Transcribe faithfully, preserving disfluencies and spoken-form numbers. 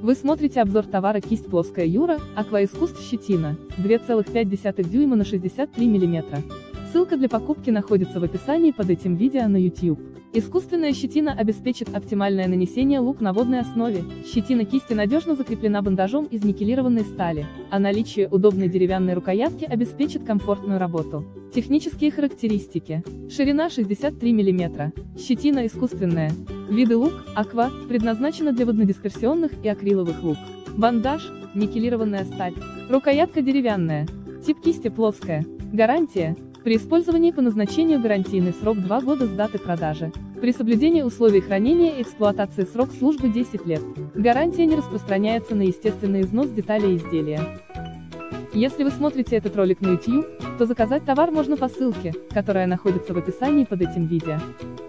Вы смотрите обзор товара кисть плоская Юра, акваискусств щетина, два целых пять десятых дюйма на шестьдесят три миллиметра. Ссылка для покупки находится в описании под этим видео на YouTube. Искусственная щетина обеспечит оптимальное нанесение лук на водной основе. Щетина кисти надежно закреплена бандажом из никелированной стали, а наличие удобной деревянной рукоятки обеспечит комфортную работу. Технические характеристики. Ширина шестьдесят три миллиметра. Щетина искусственная. Виды лук, аква, предназначена для воднодисперсионных и акриловых лук. Бандаж, никелированная сталь. Рукоятка деревянная. Тип кисти плоская. Гарантия. При использовании по назначению гарантийный срок два года с даты продажи. При соблюдении условий хранения и эксплуатации срок службы десять лет. Гарантия не распространяется на естественный износ деталей изделия. Если вы смотрите этот ролик на YouTube, то заказать товар можно по ссылке, которая находится в описании под этим видео.